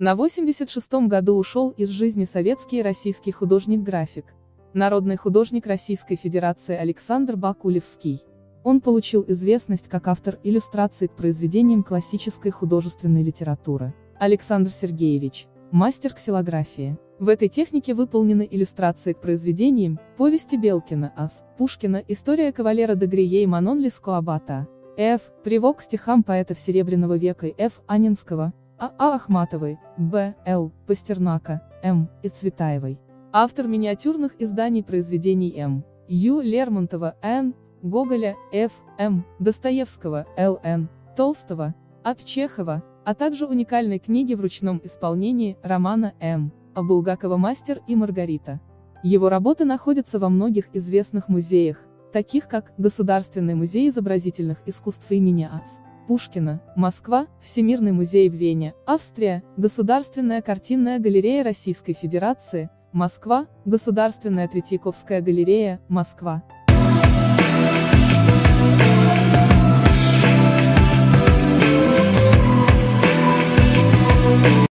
На 86-м году ушел из жизни советский и российский художник-график, народный художник Российской Федерации Александр Бакулевский. Он получил известность как автор иллюстраций к произведениям классической художественной литературы. Александр Сергеевич – мастер ксилографии. В этой технике выполнены иллюстрации к произведениям: повести Белкина, Ас. Пушкина, история кавалера де Грие и Манон Леско Аббата. Ф. Привод к стихам поэтов Серебряного века Ф. Анинского, А. Ахматовой, Б. Л. Пастернака, М. и Цветаевой. Автор миниатюрных изданий произведений М. Ю. Лермонтова, Н. Гоголя, Ф. М. Достоевского, Л. Н. Толстого, А. Чехова, а также уникальной книги в ручном исполнении романа М. Булгакова «Мастер и Маргарита». Его работы находятся во многих известных музеях, таких как Государственный музей изобразительных искусств имени А.С. Пушкина, Москва, Всемирный музей в Вене, Австрия, Государственная картинная галерея Российской Федерации, Москва, Государственная Третьяковская галерея, Москва.